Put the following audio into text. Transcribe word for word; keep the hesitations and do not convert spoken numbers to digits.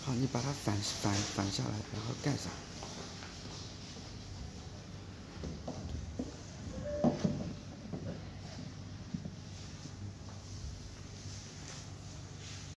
好，你把它反反反下来，然后盖上。